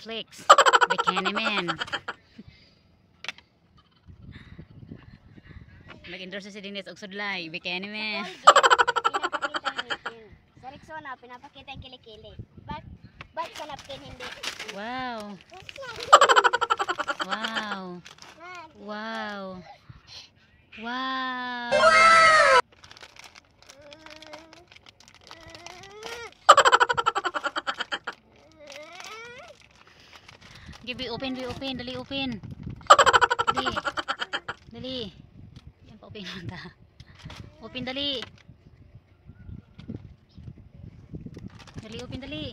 Flicks. Bikini Man. Nag-endorse si Dinis og sudlay. Bikini Man. Pinapakita yung ngipin. Sa Rexona, pinapakita yung kilikili. Ba't sa napkin hindi? Wow. Wow. Wow. Wow. Give open, dali open. Dali. Dali. Yan pa open ta. Open dali. Dali open dali.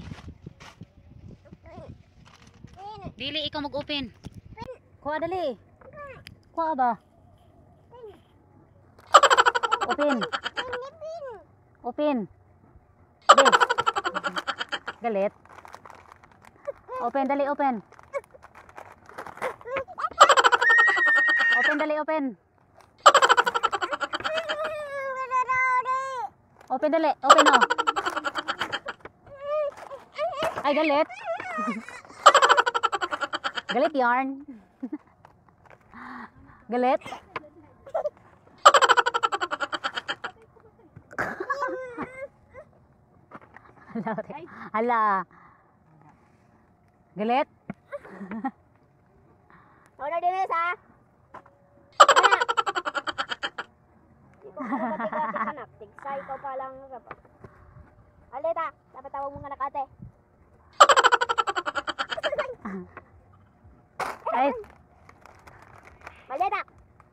Dili ikaw mag-open. Kuha dali. Kuha ba? Open. Open. Yes. Galit. Open dali open. Open dali open. Open dali, open oh. Ay galit. Galit yarn. Galit. Hala. Galit. Wala din ha. Anak, tigsay ko pa lang. Alita, dapat tawag mo nga nakate. Ay. Alita.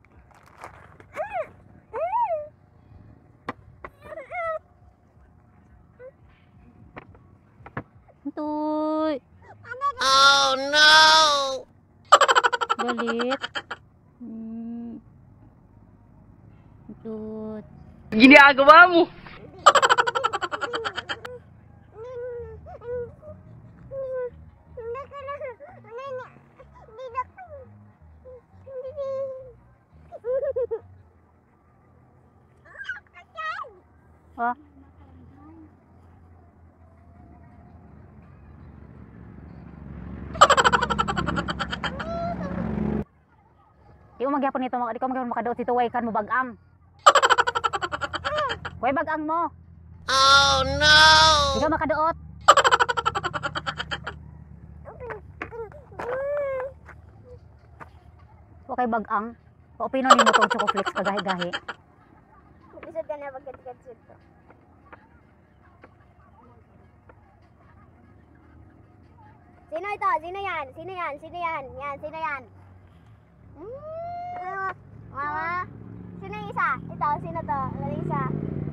Tuy. Oh no! Galit. Tut. Ginagawa mo. Oh. Di ko magyapon nito, di ko magyapon makadaot dito, way kan mo bagang. Way bagang mo. Oh no! Di ka makaduot. Okay bagang. Paopino ni mo tong chocoflix kagahi-gahi. Isod ka na pagkat-katsud ko. Sino ito? Sino yan? Sino yan? Sino yan? Yan, sino yan? Mama? Sino yung isa? Ito, sino to? Ano yung isa?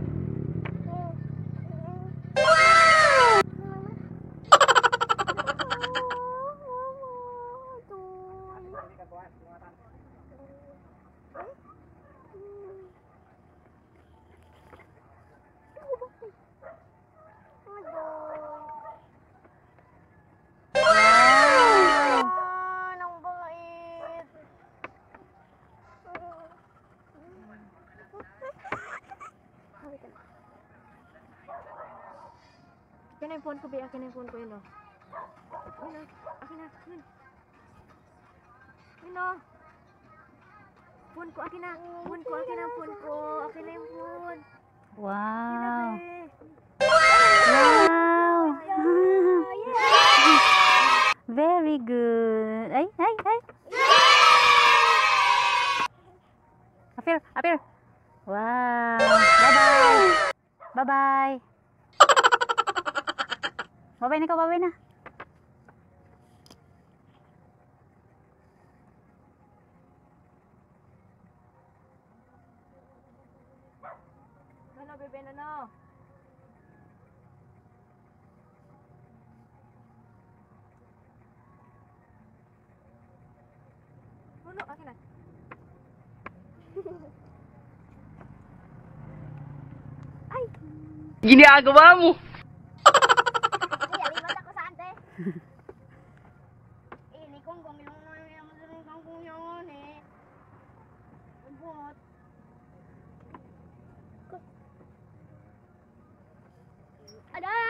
Akin na yung phone ko, be. Akin na yung phone ko, yun o. Yun o. Akin na. Yun. Yun o. Phone ko, akin na. Phone ko, akin na yung phone ko. Akin na yung phone. Wow. Wow. Very good. Ay, ay, ay. Apir, apir. Wow. Bye-bye. Bye-bye. Bye-bye na ka, bye-bye na. Ano, bebe, ano? Puno, akin na. Ay! Ginagawa mo. Ay, alibat ako sa ante. Ini kong gumilong na yung masaling kang kunyangan eh. Ubot. Ada!